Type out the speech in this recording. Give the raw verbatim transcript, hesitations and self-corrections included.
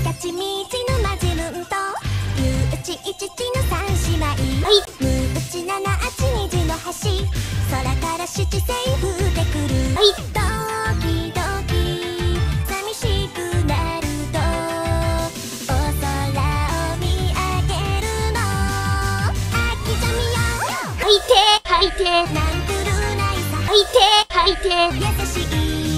かちみちのまじむんとゆうちいちちのさんしまい、むうちななあちにじのはし、そらからしちせいふってくる。ドキドキさみしくなるとおそらをみあげるの。あきざみよはいてはいてなんくるないさはいてはいてやさしい